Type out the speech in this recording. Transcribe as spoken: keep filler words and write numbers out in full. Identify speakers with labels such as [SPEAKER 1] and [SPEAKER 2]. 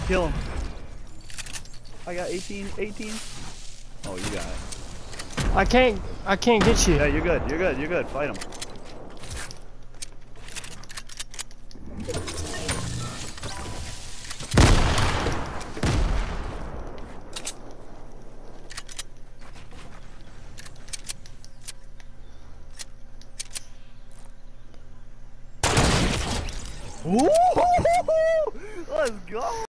[SPEAKER 1] Kill him. I got eighteen, eighteen. Oh, you got it.
[SPEAKER 2] I can't, I can't get you.
[SPEAKER 1] Yeah, you're good, you're good, you're good. Fight him. Ooh, let's go.